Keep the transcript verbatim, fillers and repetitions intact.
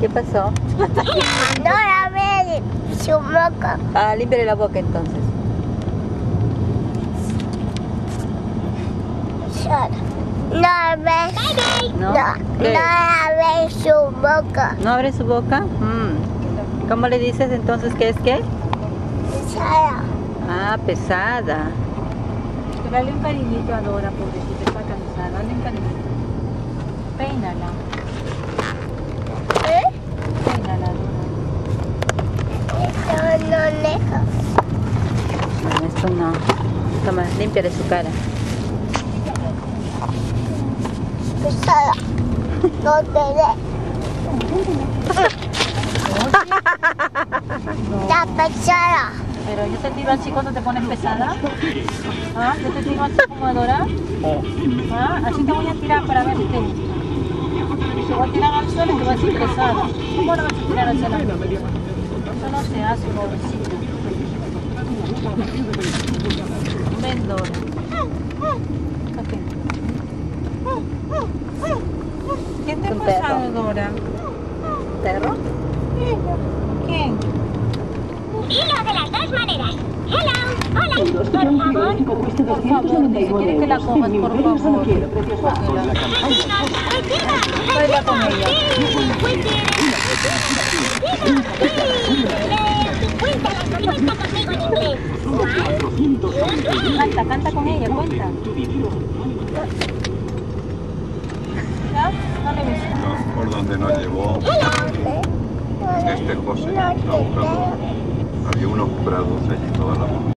¿Qué pasó? Dora ve su boca. Ah, límpiale la boca entonces. No ve. ¿No? No, ¿Qué? Dora ve su boca. ¿No abre su boca? Mm. ¿Cómo le dices entonces que es qué? Pesada. Ah, pesada. Dale un cariñito a Dora, pobrecita, está cansada. Dale un cariñito. Peínala. ¿Eh? Peínala, Dora. Esto no deja. No, esto no. Toma, límpiale su cara. Pesada. No te ve. Está pesada. Pero yo te tiro así cuando te pones pesada. ¿Ah? Yo te tiro así como Dora. ¿Ah? Así te voy a tirar para verte. Te voy a tirar al suelo y te voy a decir pesada. ¿Cómo no vas a tirar al suelo? Eso no se hace, pobrecita. Ven, Dora. Ok. ¿Qué te ha Un pasado, perro. Dora? ¿Perro? ¿Quién? Dilo de las dos maneras. Hello, hola, por favor. Por favor, si quieres que la comas, por favor. Cógela. Baila con ella. Cuenta conmigo en inglés. Canta, canta con ella, cuenta. ¿Ya? Dale beso. Por donde nos llevó este José a buscarlo. Había unos prados allí toda la